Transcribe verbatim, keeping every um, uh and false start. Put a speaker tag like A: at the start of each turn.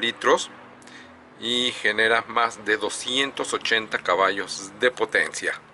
A: litros y genera más de doscientos ochenta caballos de potencia.